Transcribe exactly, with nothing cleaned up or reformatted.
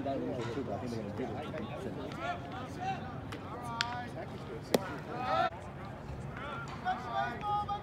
that was a two, but I think they're going to do it.